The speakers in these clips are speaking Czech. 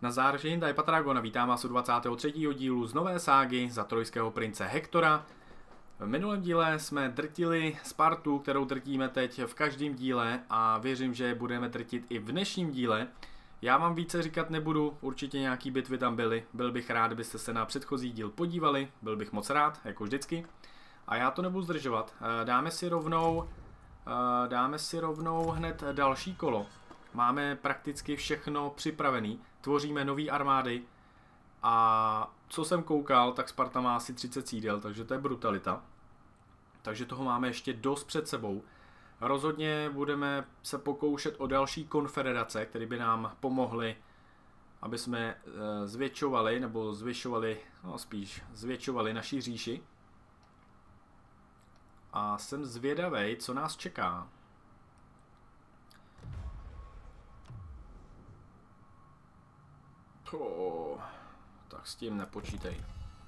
Na záření tady Patragona, vítám vás u 23. dílu z nové ságy za trojského prince Hektora. V minulém díle jsme drtili Spartu, kterou drtíme teď v každém díle a věřím, že budeme drtit i v dnešním díle. Já vám více říkat nebudu, určitě nějaký bitvy tam byly, byl bych rád, kdybyste se na předchozí díl podívali, byl bych moc rád, jako vždycky. A já to nebudu zdržovat, dáme si rovnou hned další kolo. Máme prakticky všechno připravený, tvoříme nové armády a co jsem koukal, tak Sparta má asi 30 sídel, takže to je brutalita. Takže toho máme ještě dost před sebou. Rozhodně budeme se pokoušet o další konfederace, které by nám pomohly, aby jsme zvětšovali, nebo zvyšovali, no spíš zvětšovali naši říši. A jsem zvědavej, co nás čeká. Tak s tím nepočítej.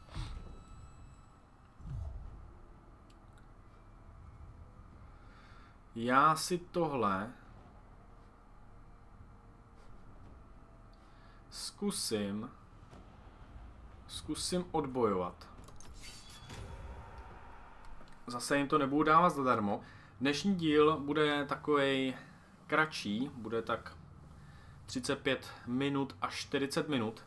Já si tohle zkusím odbojovat. Zase jim to nebudu dávat zadarmo. Dnešní díl bude takovej kratší, bude tak 35 minut až 40 minut.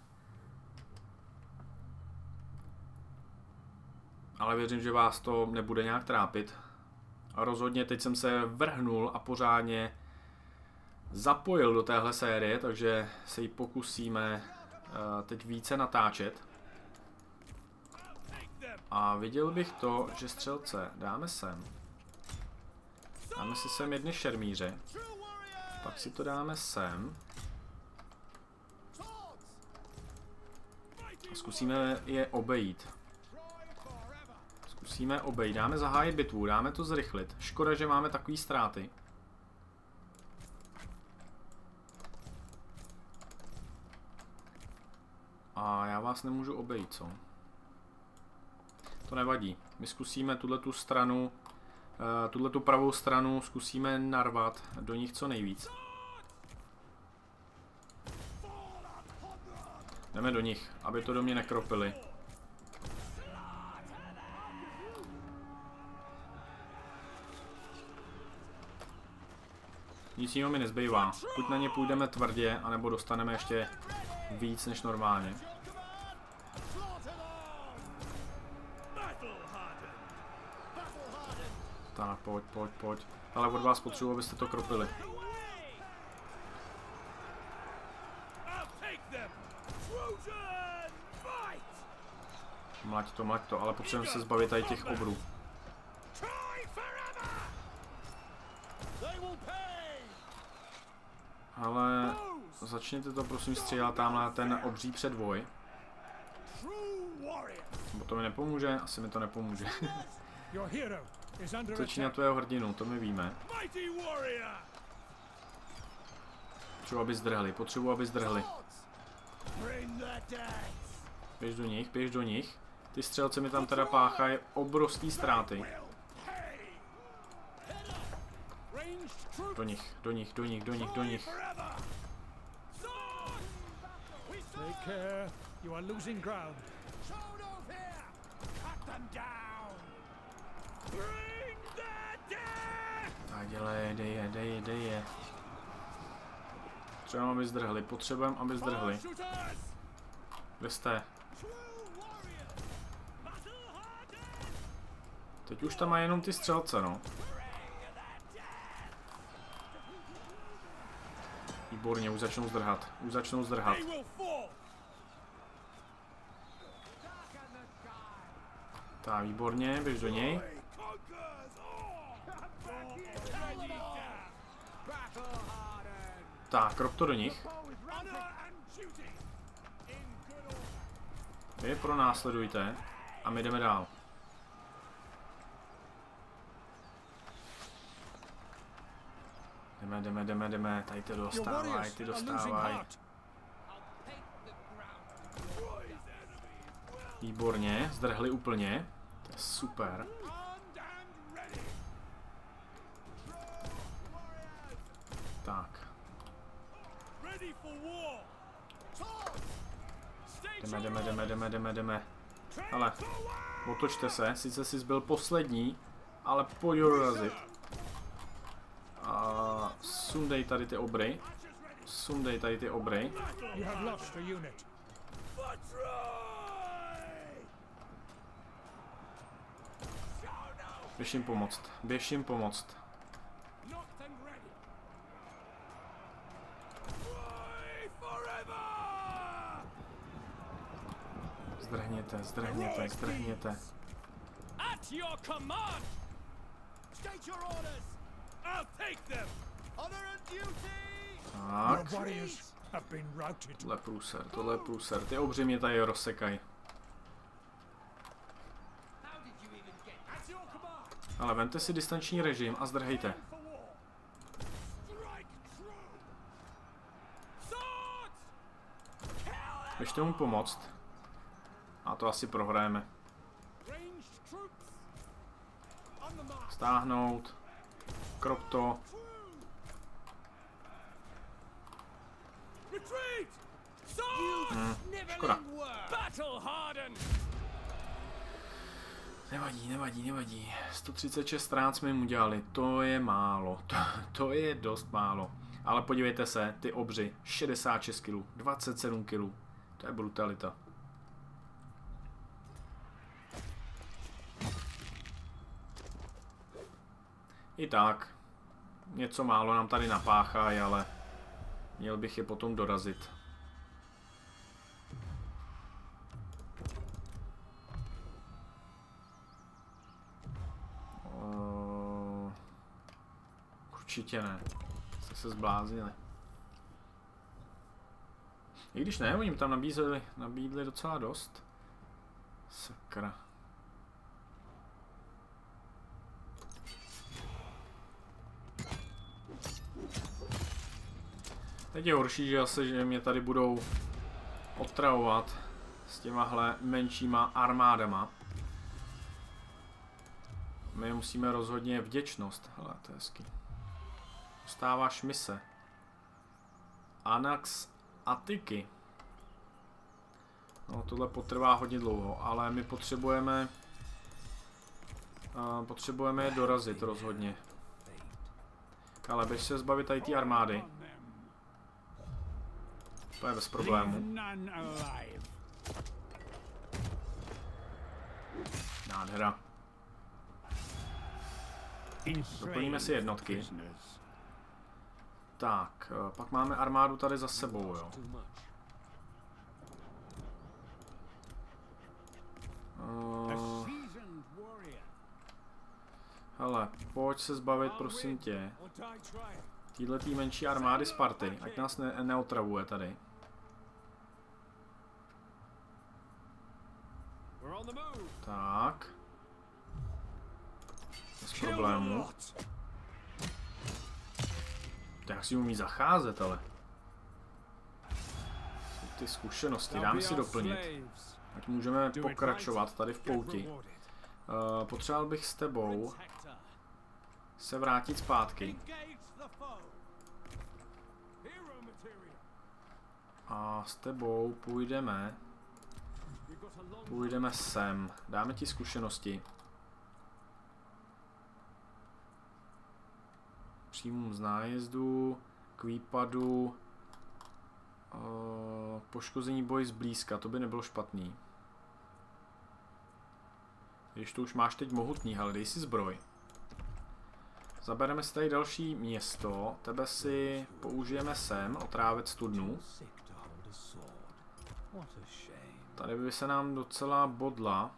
Ale věřím, že vás to nebude nějak trápit. A rozhodně teď jsem se vrhnul a pořádně zapojil do téhle série, takže se ji pokusíme teď více natáčet. A viděl bych to, že střelce dáme sem. Dáme si sem jedny šermíře. Pak si to dáme sem. A zkusíme je obejít. Dáme zahájit bitvu, dáme to zrychlit. Škoda, že máme takové ztráty. A já vás nemůžu obejít, co? To nevadí. My zkusíme tuhletu stranu, tuhletu pravou stranu zkusíme narvat do nich co nejvíc. Jdeme do nich, aby to do mě nekropili. Nic jiného mi nezbývá. Buď na ně půjdeme tvrdě, anebo dostaneme ještě víc než normálně. Tak, pojď. Ale od vás potřebuji, abyste to kropili. Mlať to, ale potřebujeme se zbavit tady těch obrů. Ale začněte to prosím střílet tam na ten obří předvoj. Bo to mi nepomůže? Asi mi to nepomůže. Začíná tvého hrdinu, to my víme. Potřebuji, aby zdrhli. Běž do nich. Ty střelci mi tam teda páchají obrovský ztráty. Do nich. Tak dej je. Potřebujeme, aby zdrhli. Kde jste? Teď už tam má jenom ty střelce, no. Výborně, už začnou zdrhat. Tak, výborně, běž do něj. Tak, krop to do nich. Vy pronásledujte a my jdeme dál. Jdeme, tady ty dostávaj. Výborně, zdrhli úplně. To je super. Tak. Jdeme. Ale otočte se, sice jsi byl poslední, ale pojď ho dorazit. A sundej tady ty obry. Běž jim pomoct. Zdrhněte. Tak. Tohle je průser. Ty obři mě tady rozsekají. Ale vemte si distanční režim a zdrhejte. Běžte mu pomoct. A to asi prohrajeme. Stáhnout. Krop to. Škoda. Nevadí. 136 ztrát jsme jim udělali. To je málo. To je dost málo. Ale podívejte se, ty obři. 66 kg, 27 kg. To je brutalita. I tak. Něco málo nám tady napáchají, ale měl bych je potom dorazit. Určitě ne. Jste se zbláznili. I když ne, oni jim tam nabídli docela dost. Sakra. Teď je horší, že asi, že mě tady budou otravovat s těmahle menšíma armádama. My musíme rozhodně vděčnost. Hele, to je hezký. Dostáváš mise. Anax Atiky. No, tohle potrvá hodně dlouho, ale my potřebujeme je dorazit rozhodně. Ale běž se zbavit tady té armády. To je bez problému. Nádhera. Doplníme si jednotky. Tak, pak máme armádu tady za sebou, jo. Hele, pojď se zbavit, prosím tě, týhletý menší armády Sparty, ať nás neotravuje tady. Tak. Bez problému. Jak si umí zacházet, ale. Jsou ty zkušenosti, dáme si doplnit. Ať můžeme pokračovat tady v pouti. Potřeboval bych s tebou se vrátit zpátky. A s tebou půjdeme sem. Dáme ti zkušenosti. Příjmům z nájezdu, k výpadu, poškození boji zblízka, to by nebylo špatný. Když to už máš teď mohutný, ale dej si zbroj. Zabereme si tady další město, tebe si použijeme sem, otrávit studnu. Tady by se nám docela bodla.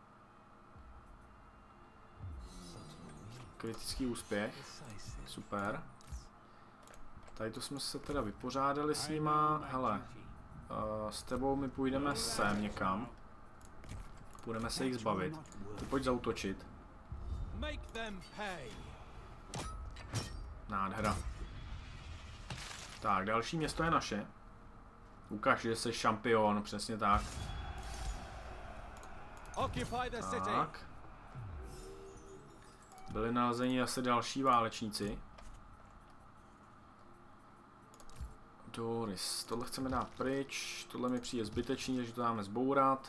Kritický úspěch. Super. Tady to jsme se teda vypořádali s nima. Hele, s tebou my půjdeme sem někam. Budeme se jich zbavit. Ty pojď zaútočit. Nádhera. Tak, další město je naše. Ukaž, že jsi šampion, přesně tak. Tak. Byli nalezeni asi další válečníci. Doris, tohle chceme dát pryč, tohle mi přijde zbytečný, takže to dáme zbourat.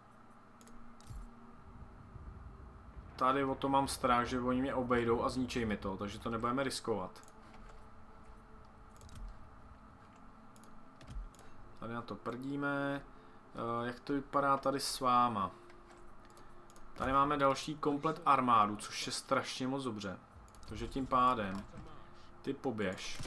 Tady o to mám strach, že oni mě obejdou a zničej mi to, takže to nebudeme riskovat. Tady na to prdíme. Jak to vypadá tady s váma? Tady máme další komplet armádu, což je strašně moc dobře. Takže tím pádem ty poběž.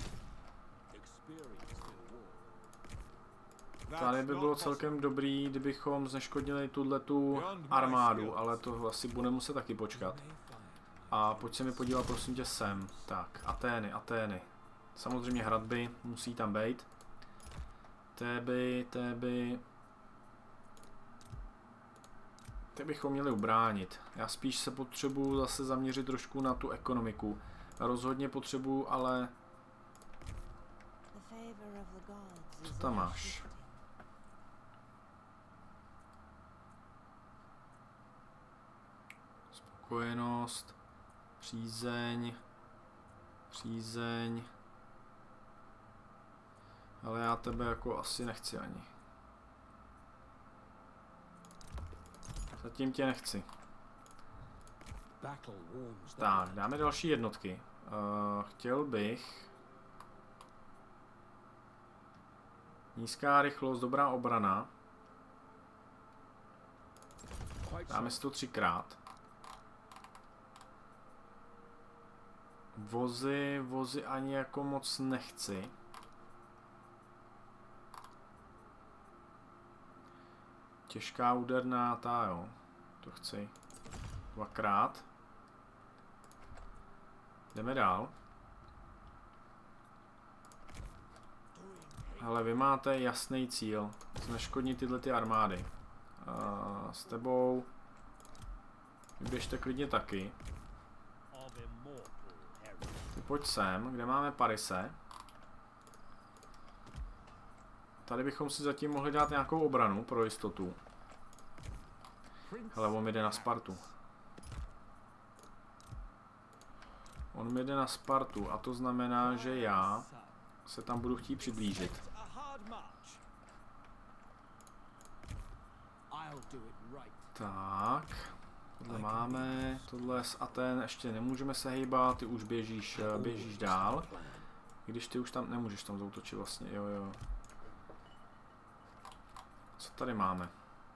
Tady by bylo celkem dobrý, kdybychom zneškodnili tuhletu armádu, ale to asi budeme muset taky počkat. A pojď se mi podívat prosím tě sem. Tak, Atény, Atény. Samozřejmě hradby, musí tam být. Téby bychom měli ubránit. Já spíš se potřebuji zase zaměřit trošku na tu ekonomiku. Rozhodně potřebuji, ale... Co tam máš? Spokojenost, přízeň, přízeň. Ale já tebe jako asi nechci ani. Zatím tě nechci. Tak, dáme další jednotky. Chtěl bych... Nízká rychlost, dobrá obrana. Dáme si to 3krát. Vozy ani jako moc nechci. Těžká úderná, ta jo. To chci. 2krát. Jdeme dál. Ale vy máte jasný cíl. Zneškodnit tyhle ty armády. S tebou. Vyběžte klidně taky. Ty pojď sem, kde máme Parise. Tady bychom si zatím mohli dát nějakou obranu pro jistotu. Hele, on mi jde na Spartu. On mi jde na Spartu a to znamená, že já se tam budu chtít přiblížit. Tak, tohle máme, tohle z Aten ještě nemůžeme se hejbat, ty už běžíš dál. Když ty už tam nemůžeš tam zautočit vlastně, jo. Co tady máme?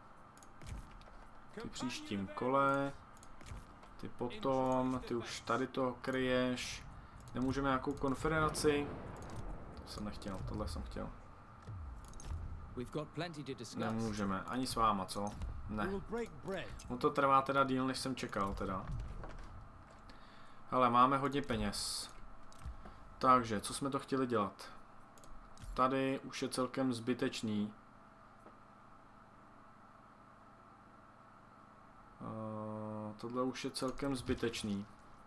Ty příštím kole, ty potom, ty už tady to kryješ. Nemůžeme nějakou konfederaci? To jsem nechtěl, tohle jsem chtěl. Nemůžeme, ani s váma, co? Ne. No to trvá teda díl, než jsem čekal teda. Ale máme hodně peněz. Takže, co jsme to chtěli dělat? Tady už je celkem zbytečný. Tohle už je celkem zbytečný.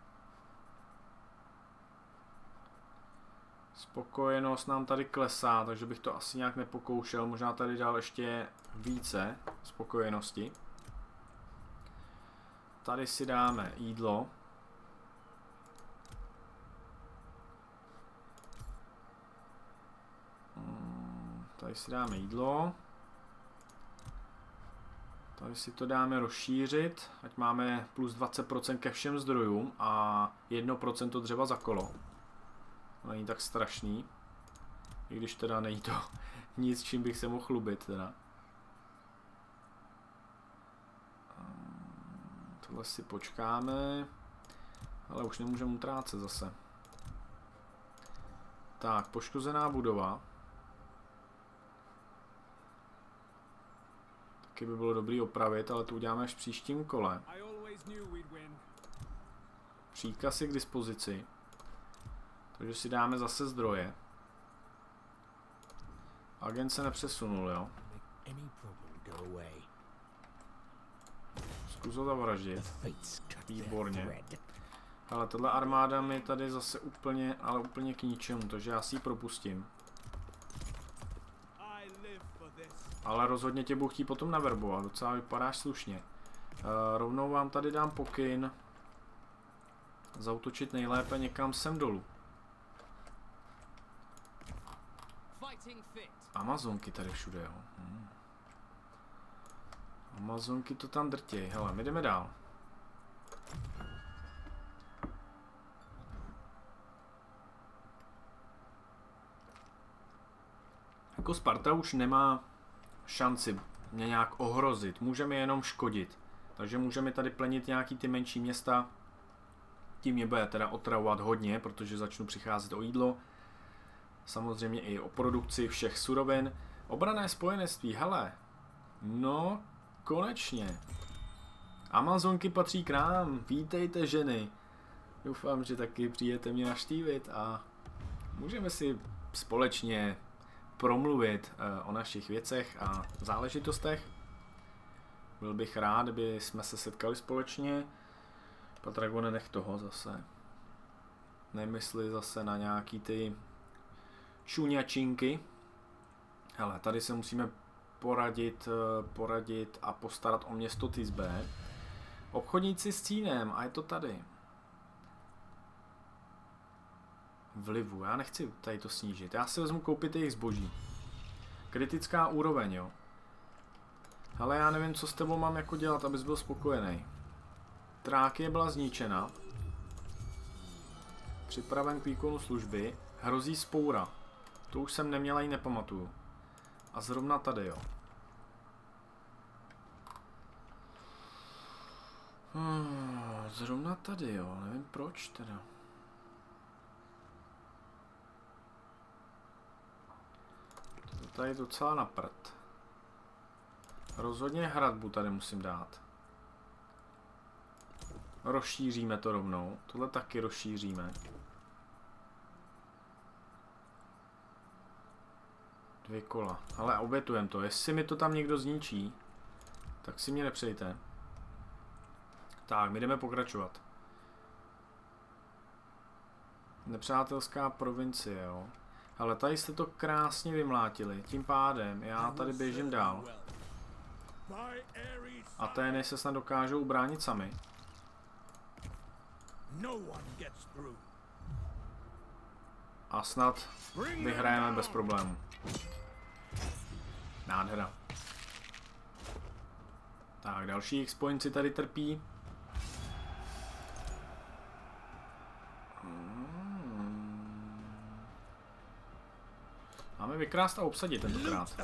Spokojenost nám tady klesá, takže bych to asi nějak nepokoušel. Možná tady dál ještě více spokojenosti. Tady si dáme jídlo. Tady si dáme jídlo. Tady si to dáme rozšířit, ať máme plus 20% ke všem zdrojům a 1% dřeva za kolo. To není tak strašný. I když teda není to nic, čím bych se mohl chlubit teda. Tohle si počkáme. Ale už nemůžeme utrácet zase. Tak, poškozená budova. Taky by bylo dobrý opravit, ale to uděláme až v příštím kole. Příkazy k dispozici. Takže si dáme zase zdroje. Agent se nepřesunul, jo? Zkus ho zavraždit. Výborně. Ale tahle armáda mi tady zase úplně, ale úplně k ničemu, takže já si ji propustím. Ale rozhodně tě budu chtít potom naverbovat, docela vypadáš slušně. Rovnou vám tady dám pokyn. Zautočit nejlépe někam sem dolů. Amazonky tady všude, jo. Amazonky to tam drtěj. Hele, my jdeme dál. Jako Sparta už nemá šanci mě nějak ohrozit. Můžeme jenom škodit. Takže můžeme tady plenit nějaký ty menší města. Tím mě bude teda otravovat hodně, protože začnu přicházet o jídlo. Samozřejmě i o produkci všech surovin. Obranné spojenectví, hele. No, konečně. Amazonky patří k nám. Vítejte, ženy. Doufám, že taky přijete mě navštívit a můžeme si společně promluvit o našich věcech a záležitostech. Byl bych rád, kdyby jsme se setkali společně. Patragone, nech toho zase. Nemysli zase na nějaký ty šuňačinky. Hele, tady se musíme poradit a postarat o město Tisbe. Obchodníci s Cínem, a je to tady. Vlivu, já nechci tady to snížit. Já si vezmu koupit jejich zboží. Kritická úroveň, jo. Ale já nevím, co s tebou mám jako dělat, abys byl spokojený. Trákie byla zničena. Připraven k výkonu služby. Hrozí spoura. To už jsem neměla, ji nepamatuju. A zrovna tady, jo. Zrovna tady, jo. Nevím proč teda. To tady je docela na prd. Rozhodně hradbu tady musím dát. Rozšíříme to rovnou. Tohle taky rozšíříme. 2 kola. Ale obětujeme to. Jestli mi to tam někdo zničí, tak si mě nepřejte. Tak, my jdeme pokračovat. Nepřátelská provincie, jo. Ale tady jste to krásně vymlátili. Tím pádem já tady běžím dál. Atény se snad dokážou ubránit sami. A snad vyhrajeme bez problémů. Nádhera. Tak, další jejich spojenci tady trpí. Máme vykrást a obsadit tentokrát.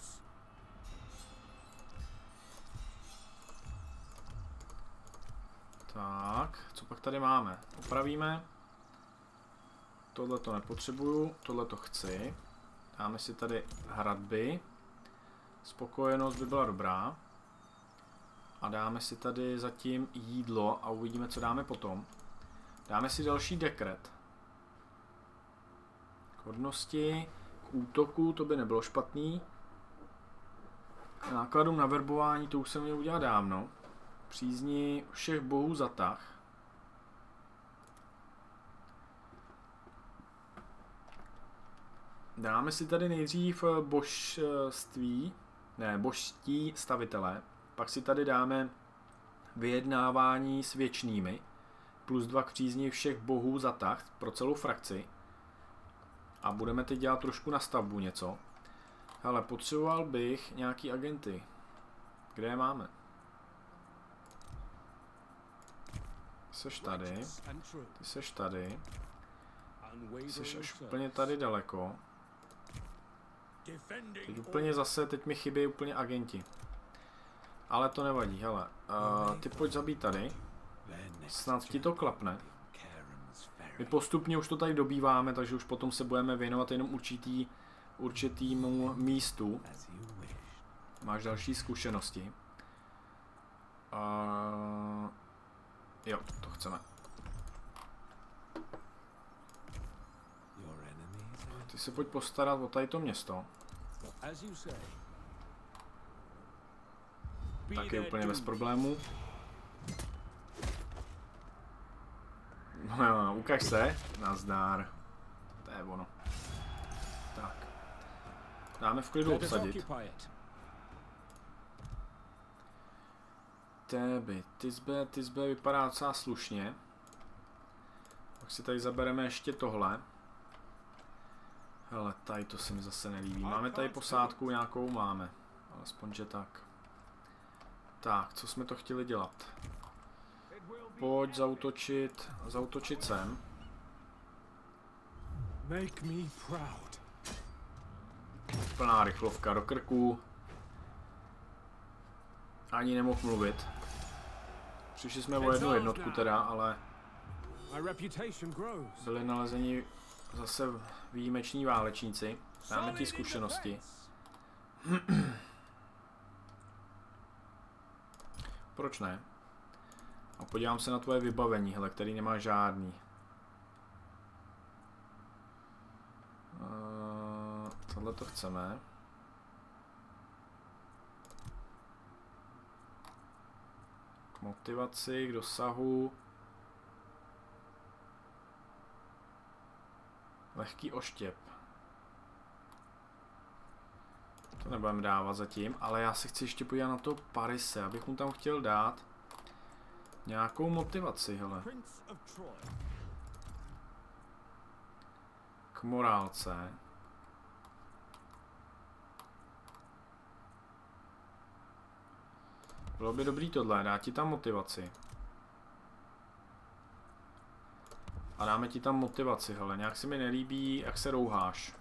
Tak, co pak tady máme? Opravíme. Tohle to nepotřebuju, tohle to chci. Dáme si tady hradby. Spokojenost by byla dobrá. A dáme si tady zatím jídlo a uvidíme, co dáme potom. Dáme si další dekret. K hodnosti, k útoku, to by nebylo špatný. K nákladům na verbování, to už jsem měl udělat dávno. Přízni všech bohů zatah. Dáme si tady nejdřív božství stavitele. Pak si tady dáme vyjednávání s věčnými. +2 k přízni všech bohů zatah pro celou frakci. A budeme teď dělat trošku na stavbu něco. Hele, potřeboval bych nějaký agenty. Kde je máme? Seš tady. Ty seš tady. Ty seš až úplně tady daleko. Teď úplně zase, teď mi chybí úplně agenti. Ale to nevadí, hele. Ty pojď zabít tady. Snad ti to klapne. My postupně už to tady dobýváme, takže už potom se budeme věnovat jenom určitýmu místu. Máš další zkušenosti. Jo, to chceme. Ty se pojď postarat o tady to město. Taky úplně bez problémů. No, ukaž se. Nazdár. To je ono. Tak. Dáme v klidu obsadit. Tisbe vypadá docela slušně. Pak si tady zabereme ještě tohle. Hele, tady to se mi zase nelíbí. Máme tady posádku nějakou? Máme. Alespoň, že tak. Tak, co jsme to chtěli dělat? Pojď zautočit sem. Plná rychlovka do krku. Ani nemohl mluvit. Přišli jsme o jednu jednotku teda, ale byli nalezeni zase výjimeční válečníci. Máme ty zkušenosti. Proč ne? A podívám se na tvoje vybavení, hele, který nemá žádný. Tohle to chceme. K motivaci, k dosahu. Lehký oštěp. To nebudeme dávat zatím, ale já se chci ještě podívat na to Parise, abych mu tam chtěl dát nějakou motivaci, hele. K morálce. Bylo by dobrý tohle, dát ti tam motivaci. A dáme ti tam motivaci, hele, nějak se mi nelíbí, jak se rouháš.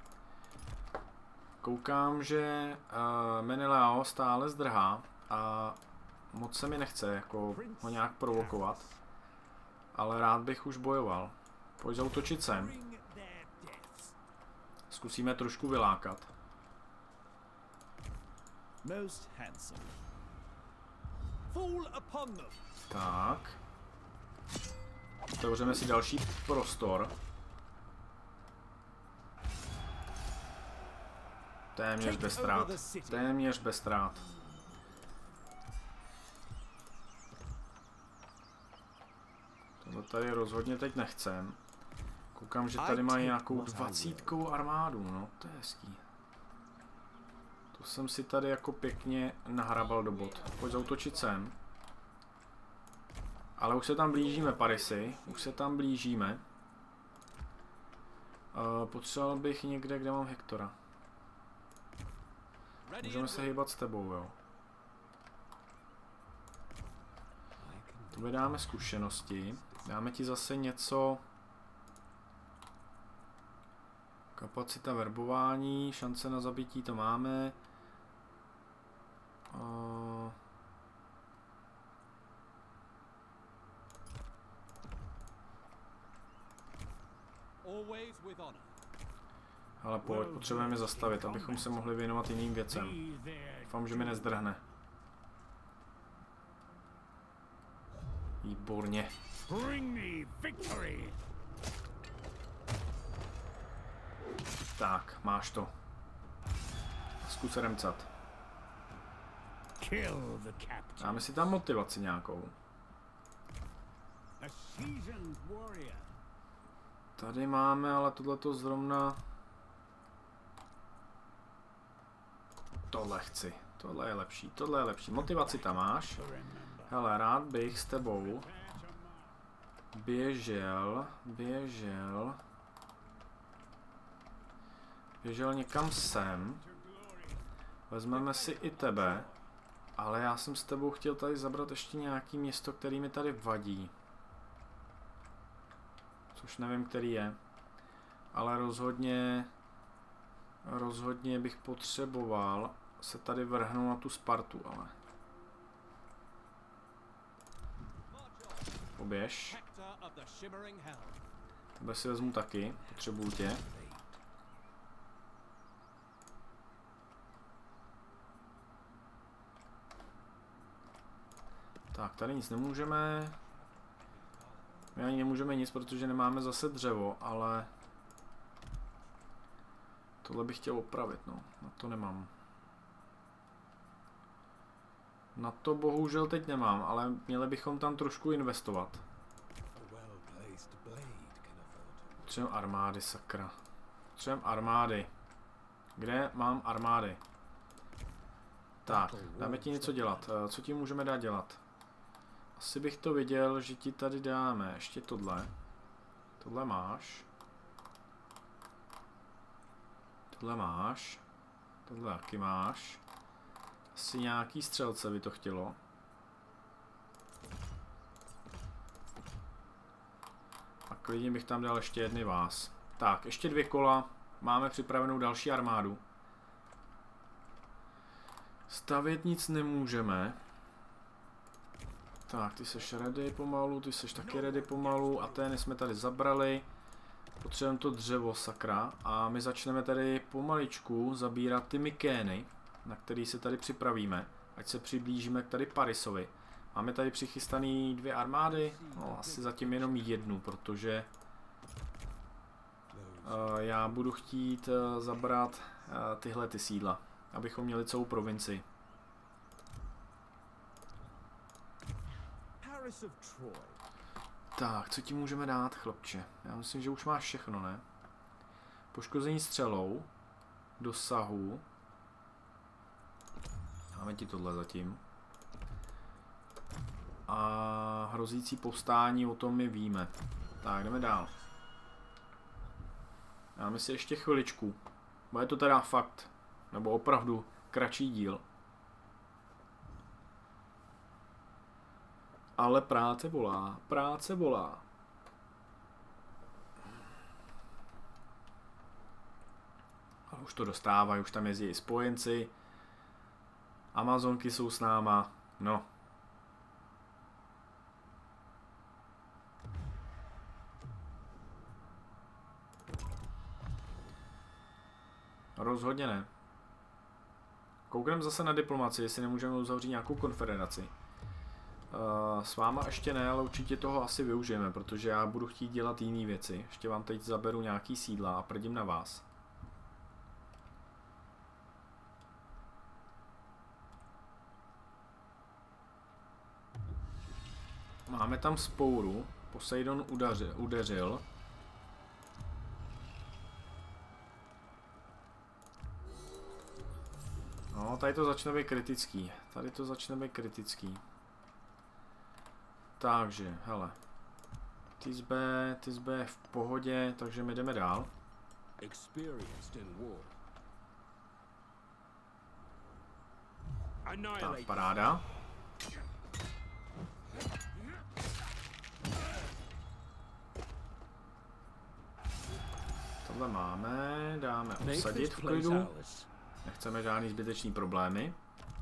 Koukám, že Menelao stále zdrhá a moc se mi nechce jako ho nějak provokovat. Ale rád bych už bojoval. Pojď zautočit sem. Zkusíme trošku vylákat. Tak. Otevřeme si další prostor. Téměř bez ztrát. Téměř bez ztrát. Tohle tady rozhodně teď nechcem. Koukám, že tady mají nějakou 20 armádu, no to je hezký. To jsem si tady jako pěkně nahrabal do bod. Pojď zautočit sem. Ale už se tam blížíme, Parisy. Už se tam blížíme. Potřeboval bych někde, kde mám Hektora. Můžeme se hýbat s tebou, jo. Tu vydáme zkušenosti. Dáme ti zase něco. Kapacita verbování, šance na zabití to máme. Ale pojď, potřebujeme zastavit, abychom se mohli věnovat jiným věcem. Doufám, že mi nezdrhne. Výborně. Tak, máš to. Zkus remcat. Dáme si tam motivaci nějakou. Tady máme, ale tohleto zrovna... Tohle chci. Tohle je lepší. Tohle je lepší. Motivaci tam máš. Hele, rád bych s tebou běžel někam sem. Vezmeme si i tebe. Ale já jsem s tebou chtěl tady zabrat ještě nějaký město, který mi tady vadí. Což nevím, který je. Ale rozhodně bych potřeboval se tady vrhnout na tu Spartu, ale. Poběž. Tebe si vezmu taky, potřebuju tě. Tak, tady nic nemůžeme. My ani nemůžeme nic, protože nemáme zase dřevo, ale... Tohle bych chtěl opravit, no. Na to nemám. Na to bohužel teď nemám, ale měli bychom tam trošku investovat. Potřebujeme armády, sakra. Potřebujeme armády. Kde mám armády? Tak, dáme ti něco dělat. Co ti můžeme dát dělat? Asi bych to viděl, že ti tady dáme ještě tohle. Tohle máš. tohle máš. Tohle taky máš. Asi nějaký střelce by to chtělo. A klidně bych tam dal ještě jedny vás. Tak, ještě 2 kola. Máme připravenou další armádu. Stavět nic nemůžeme. Tak, ty seš ready pomalu, ty seš taky ready pomalu. Atény jsme tady zabrali. Potřebujeme to dřevo, sakra. A my začneme tady pomaličku zabírat ty Mykény, na který se tady připravíme. Ať se přiblížíme k tady Parisovi. Máme tady přichystaný 2 armády. No, asi zatím jenom 1, protože já budu chtít zabrat tyhle ty sídla, abychom měli celou provincii. Tak, co ti můžeme dát, chlapče? Já myslím, že už máš všechno, ne? Poškození střelou, dosahu. Dáme ti tohle zatím. A hrozící povstání, o tom my víme. Tak, jdeme dál. Dáme si ještě chviličku. Bude to teda fakt, nebo opravdu kratší díl. Ale práce volá, práce volá. A už to dostávají, už tam jezdí i spojenci. Amazonky jsou s náma, no. Rozhodně ne. Koukneme zase na diplomaci, jestli nemůžeme uzavřít nějakou konfederaci. S váma ještě ne, ale určitě toho asi využijeme, protože já budu chtít dělat jiné věci. Ještě vám teď zaberu nějaký sídla a prdím na vás. Máme tam spouru. Poseidon udeřil. No, tady to začne být kritický. Tady to začne být kritický. Takže, hele. Tisbe je v pohodě, takže my jdeme dál. Tak, paráda. Tohle máme, dáme obsadit v klidu. Nechceme žádný zbytečný problémy.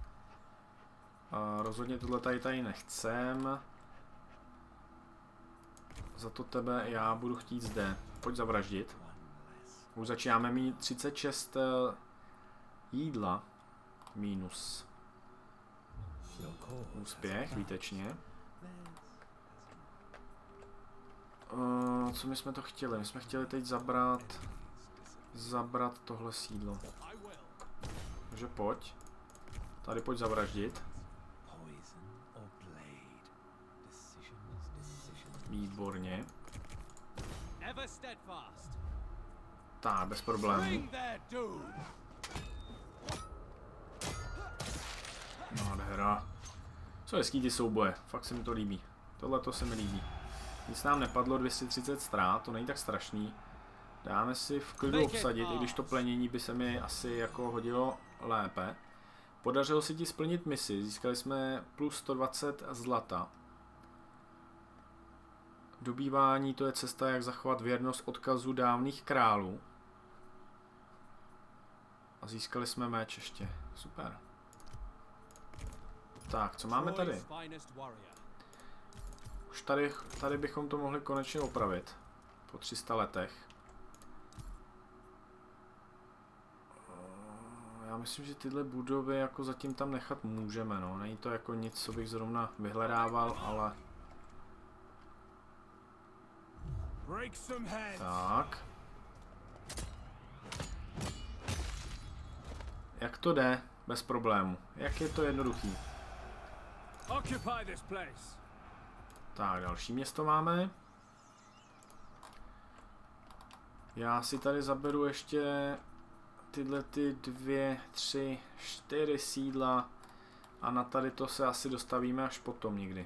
Rozhodně tohle tady nechcem. Za to tebe já budu chtít zde. Pojď zavraždit. Už začínáme mít 36 jídla. Minus. Úspěch, výtečně. Co my jsme to chtěli? My jsme chtěli teď zabrat tohle sídlo. Takže pojď. Tady pojď zavraždit. Výborně. Tak, bez problémů. Nádhera. Co hezký ty souboje, fakt se mi to líbí. Tohle to se mi líbí. Nic nám nepadlo, 230 ztrát, to není tak strašný. Dáme si v klidu obsadit, i když to plenění by se mi asi jako hodilo lépe. Podařilo se ti splnit misi, získali jsme plus 120 zlata. Dobývání, to je cesta, jak zachovat věrnost odkazu dávných králů. A získali jsme meč ještě, super. Tak, co máme tady? Už tady bychom to mohli konečně opravit. Po 300 letech. Já myslím, že tyhle budovy jako zatím tam nechat můžeme, no. Není to jako nic, co bych zrovna vyhledával, ale... Tak. Jak to jde? Bez problému. Jak je to jednoduchý? Tak, další město máme. Já si tady zaberu ještě tyhle ty 2, 3, 4 sídla a na tady to se asi dostavíme až potom někdy.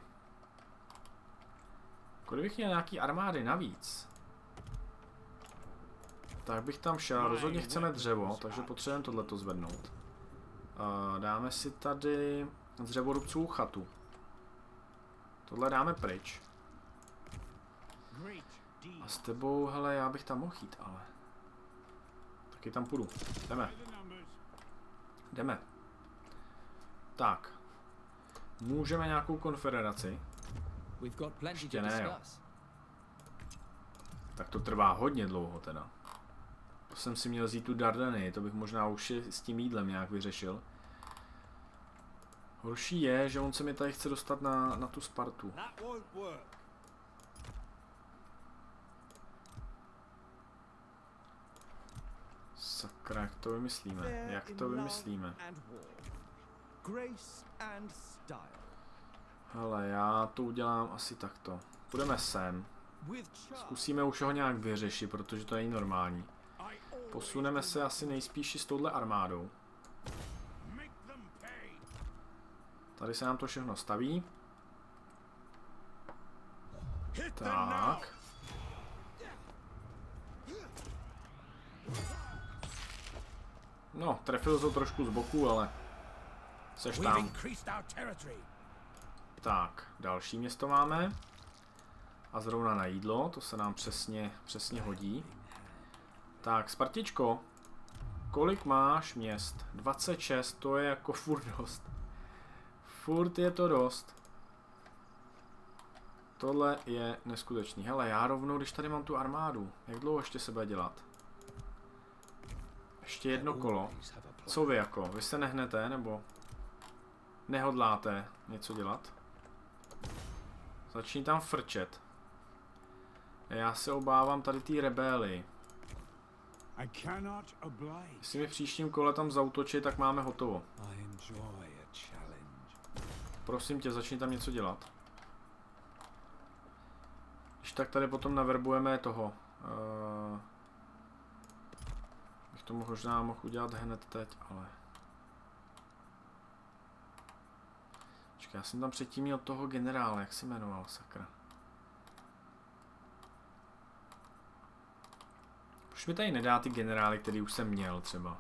Kdybych měl nějaký armády navíc. Tak bych tam šel, rozhodně chceme dřevo, takže potřebujeme tohleto zvednout. Dáme si tady dřevorubcovou chatu. Tohle dáme pryč. A s tebou, hele, já bych tam mohl jít, ale... Taky tam půjdu. Jdeme. Jdeme. Tak. Můžeme nějakou konfederaci? Ještě ne, jo. Tak to trvá hodně dlouho teda. To jsem si měl vzít tu Dardany, to bych možná už s tím jídlem nějak vyřešil. Horší je, že on se mi tady chce dostat na tu Spartu. Sakra, jak to vymyslíme? Jak to vymyslíme? Hele, já to udělám asi takto. Půjdeme sem. Zkusíme už ho nějak vyřešit, protože to není normální. Posuneme se asi nejspíš s touhle armádou. Tady se nám to všechno staví. Tak. No, trefil se trošku z boku, ale seš tam. Tak, další město máme. A zrovna na jídlo, to se nám přesně hodí. Tak, Spartičko, kolik máš měst? 26, to je jako furt dost. Furt je to dost. Tohle je neskutečný. Hele, já rovnou, když tady mám tu armádu, jak dlouho ještě se bude dělat? Ještě jedno kolo. Co vy jako? Vy se nehnete, nebo nehodláte něco dělat? Začni tam frčet. Já se obávám tady té rebély. Jestli mi v příštím kole tam zaútočí, tak máme hotovo. Prosím tě, začni tam něco dělat. Když tak tady potom naverbujeme toho. Bych to možná mohl udělat hned teď, ale... Počkej, já jsem tam předtím měl toho generála, jak se jmenoval, sakra. Už mi tady nedá ty generály, který už jsem měl třeba.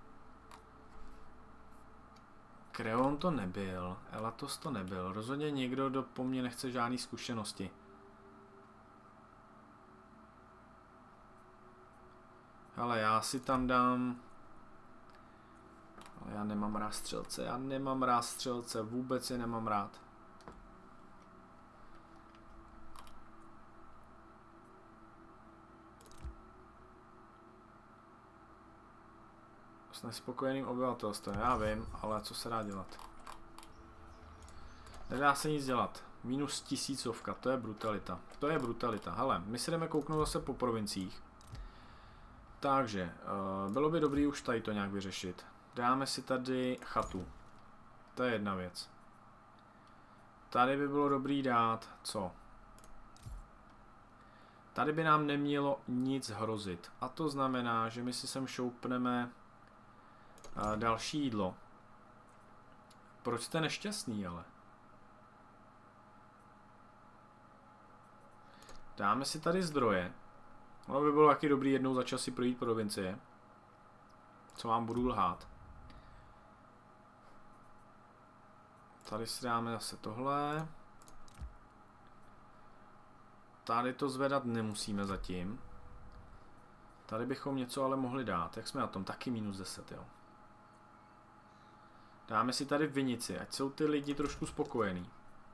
Kreon to nebyl, Elatos to nebyl, rozhodně někdo, kdo po mně nechce žádný zkušenosti. Ale já si tam dám... Ale já nemám rád střelce, vůbec je nemám rád. S nespokojeným obyvatelstvem, já vím, ale co se dá dělat? Nedá se nic dělat. Minus 1000, to je brutalita. To je brutalita. Hele, my se jdeme kouknout zase po provinciích. Takže, bylo by dobrý už tady to nějak vyřešit. Dáme si tady chatu. To je jedna věc. Tady by bylo dobrý dát, co? Tady by nám nemělo nic hrozit. A to znamená, že my si sem šoupneme další jídlo. Proč jste nešťastný, ale? Dáme si tady zdroje. Ono by bylo taky dobrý jednou za čas si projít provincie. Co vám budu lhát. Tady si dáme zase tohle. Tady to zvedat nemusíme zatím. Tady bychom něco ale mohli dát. Jak jsme na tom? Taky minus 10, jo. Dáme si tady vinici, ať jsou ty lidi trošku spokojení.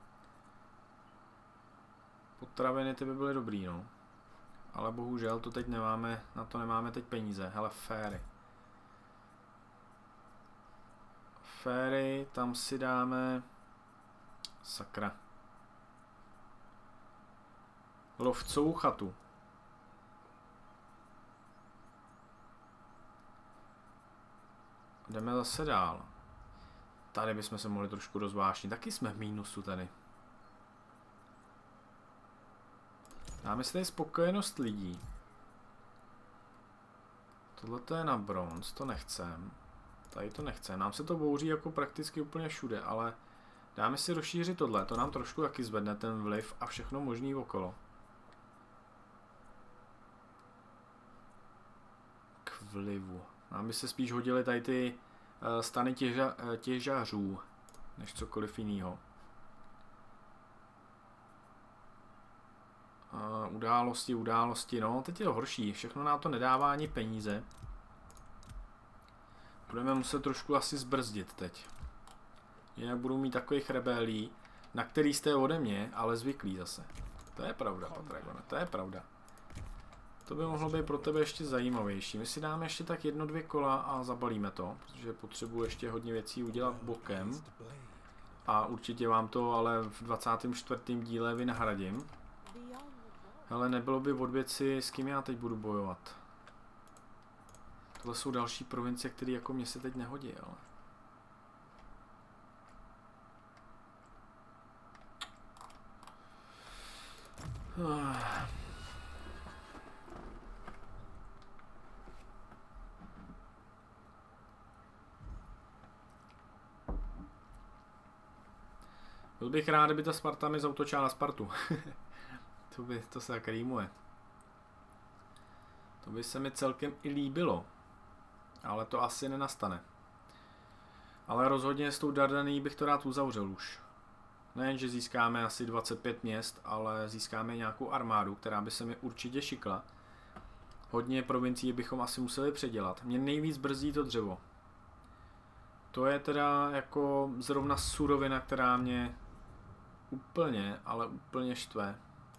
Potraviny ty by byly dobrý, no. Ale bohužel to teď nemáme, na to nemáme teď peníze. Hele, féry. Féry, tam si dáme... Sakra. Lovcovou chatu. Jdeme zase dál. Tady bychom se mohli trošku rozvášnit. Taky jsme v mínusu tady. Dáme si tady spokojenost lidí. Tohle to je na bronz, to nechcem. Tady to nechcem. Nám se to bouří jako prakticky úplně všude, ale dáme si rozšířit tohle. To nám trošku taky zvedne ten vliv a všechno možný okolo. vlivu. Nám by se spíš hodily tady ty stany těžařů, než cokoliv jiného. Události, no, teď je to horší, všechno nám to nedává ani peníze. Budeme muset trošku asi zbrzdit teď. Jinak budu mít takových rebelí, na který jste ode mě, ale zvyklí zase. To je pravda, Patragone, to je pravda. To by mohlo být pro tebe ještě zajímavější. My si dáme ještě tak 1-2 kola a zabalíme to, protože potřebuji ještě hodně věcí udělat bokem. A určitě vám to ale v 24. díle vynahradím. Hele, nebylo by od věci, s kým já teď budu bojovat. Tohle jsou další provincie, které jako mě se teď nehodí, ale... Byl bych rád, kdyby ta Sparta mi zautočila na Spartu. To se tak rýmuje. To by se mi celkem i líbilo. Ale to asi nenastane. Ale rozhodně s tou Dardaní bych to rád uzavřel už. Nejen, že získáme asi 25 měst, ale získáme nějakou armádu, která by se mi určitě šikla. Hodně provincií bychom asi museli předělat. Mě nejvíc brzdí to dřevo. To je teda jako zrovna surovina, která mě úplně, ale úplně štve.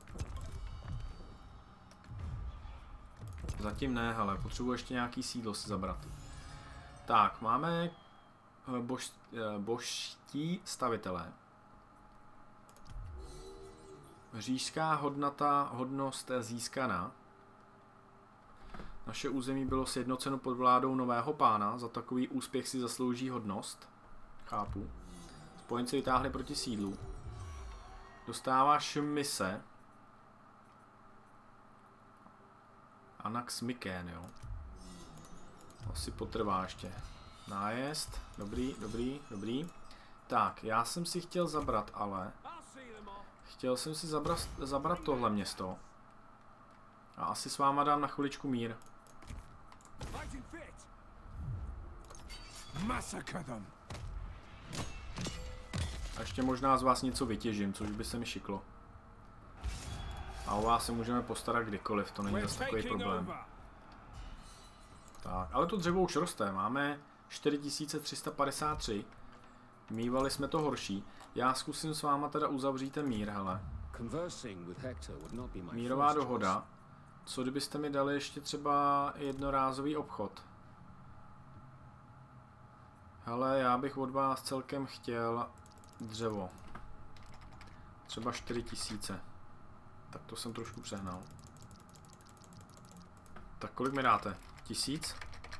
Zatím ne, hele, potřebuji ještě nějaký sídlo si zabrat. Tak, máme božští stavitelé. Říšská hodnost získaná. Naše území bylo sjednoceno pod vládou nového pána, za takový úspěch si zaslouží hodnost. Chápu. Spojenci vytáhli proti sídlu. Dostáváš mise. Anax Mykén, jo. Asi potrvá ještě. Nájezd. Dobrý. Tak, já jsem si chtěl zabrat, ale... Chtěl jsem si zabrat tohle město. A asi s váma dám na chviličku mír. A ještě možná z vás něco vytěžím, což by se mi šiklo. A o vás se můžeme postarat kdykoliv, to není zase takový problém. Tak, ale to dřevo už roste, máme 4353. Mívali jsme to horší. Já zkusím s váma teda uzavřít ten mír, hele. Mírová dohoda. Co kdybyste mi dali ještě třeba jednorázový obchod? Hele, já bych od vás celkem chtěl dřevo. Třeba 4000. Tak to jsem trošku přehnal. Tak kolik mi dáte? 1000?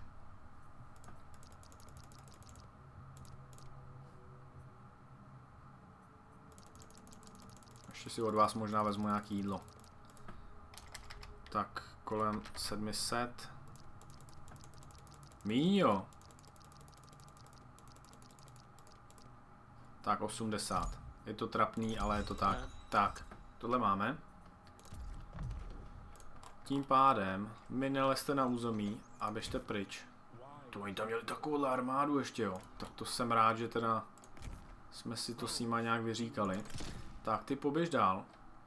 Ještě si od vás možná vezmu nějaký jídlo. Tak kolem 700. Míňo. Tak 80. Je to trapný, ale je to tak. Tak, tohle máme. Tím pádem my nelezte na území a běžte pryč. To oni tam měli takovouhle armádu ještě, jo. Tak to jsem rád, že teda jsme si to s nima nějak vyříkali. Tak, ty poběž dál.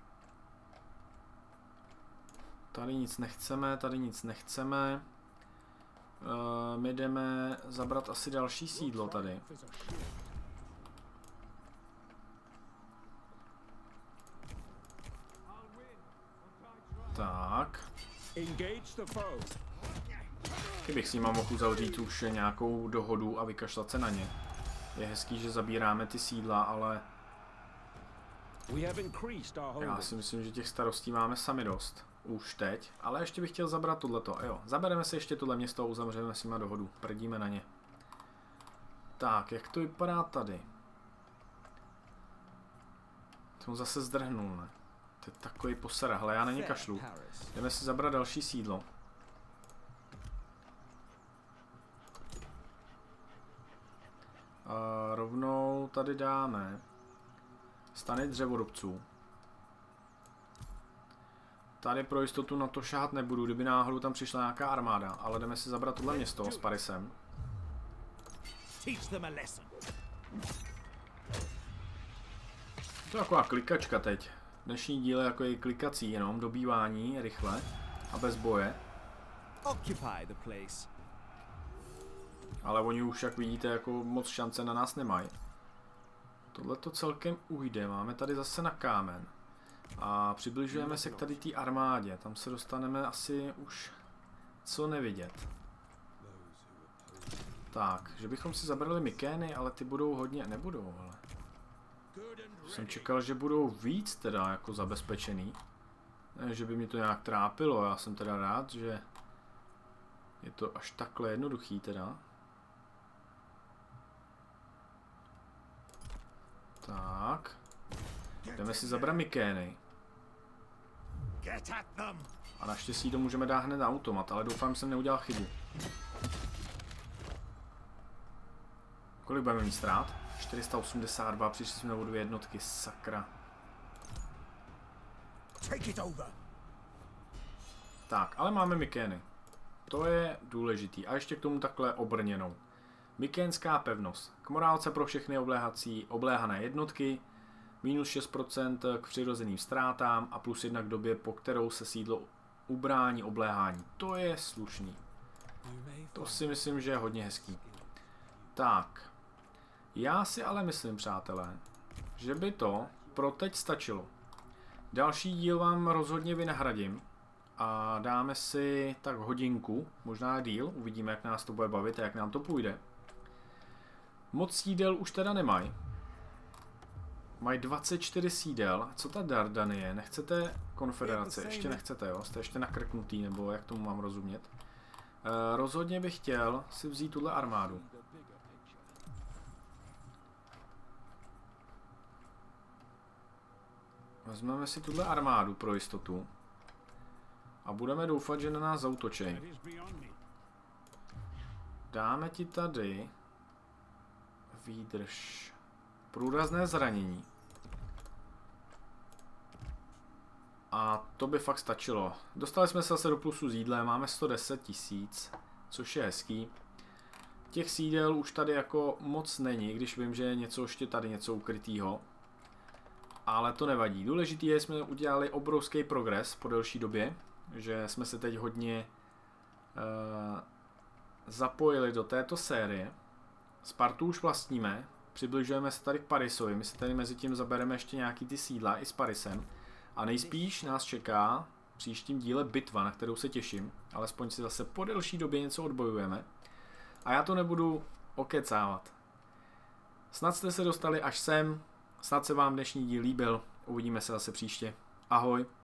Tady nic nechceme. My jdeme zabrat asi další sídlo tady. Tak. Kdybych s nima mohl uzavřít už nějakou dohodu a vykašlat se na ně. Je hezký, že zabíráme ty sídla, ale já si myslím, že těch starostí máme sami dost. Už teď. Ale ještě bych chtěl zabrat tohleto. Jo, zabereme si ještě tohle město a uzavřeme s nima dohodu. Prdíme na ně. Tak, jak to vypadá tady? To zase zdrhnul, ne? To je takový posera. Hele, já na ně kašlu. Jdeme si zabrat další sídlo. A rovnou tady dáme stany dřevorubců. Tady pro jistotu na to šahat nebudu, kdyby náhodou tam přišla nějaká armáda, ale jdeme si zabrat tohle město s Parisem. To je taková klikačka teď. Dnešní díl je jako je klikací, jenom dobývání, rychle a bez boje. Ale oni už, jak vidíte, jako moc šance na nás nemají. Tohle to celkem ujde, máme tady zase na kámen. A přibližujeme se k tady té armádě, tam se dostaneme asi už co nevidět. Tak, že bychom si zabrali Mykény, ale ty budou hodně, nebudou, ale. Jsem čekal, že budou víc teda jako zabezpečený. Ne, že by mě to nějak trápilo, já jsem teda rád, že je to až takhle jednoduchý teda. Tak. Jdeme si zabrat Mykény. A naštěstí to můžeme dát hned na automat, ale doufám, že jsem neudělal chybu. Kolik budeme mít ztrát? 482, přišli jsme na 2 jednotky, sakra. Tak, ale máme Mykény. To je důležitý. A ještě k tomu takhle obrněnou. Mykénská pevnost. K morálce pro všechny obléhané jednotky. Minus 6% k přirozeným ztrátám a plus 1 k době, po kterou se sídlo ubrání obléhání. To je slušný. To si myslím, že je hodně hezký. Tak. Já si ale myslím, přátelé, že by to pro teď stačilo. Další díl vám rozhodně vynahradím. A dáme si tak hodinku, možná díl. Uvidíme, jak nás to bude bavit a jak nám to půjde. Moc sídel už teda nemají. Mají 24 sídel. Co ta Dardanie? Nechcete konfederaci? Ještě nechcete, jo? Jste ještě nakrknutý, nebo jak tomu mám rozumět? Rozhodně bych chtěl si vzít tuhle armádu. Vezmeme si tuhle armádu pro jistotu. A budeme doufat, že na nás zaútočí. Dáme ti tady výdrž. Průrazné zranění. A to by fakt stačilo. Dostali jsme se zase do plusu s jídlem, máme 110 000, což je hezký. Těch sídel už tady jako moc není, když vím, že je něco ještě tady, něco ukrytýho. Ale to nevadí. Důležité je, že jsme udělali obrovský progres po delší době, že jsme se teď hodně zapojili do této série. Spartu už vlastníme, přibližujeme se tady k Parisovi, my se tady mezi tím zabereme ještě nějaký ty sídla i s Parisem. A nejspíš nás čeká v příštím díle bitva, na kterou se těším, alespoň si zase po delší době něco odbojujeme. A já to nebudu okecávat. Snad jste se dostali až sem, snad se vám dnešní díl líbil, uvidíme se zase příště. Ahoj.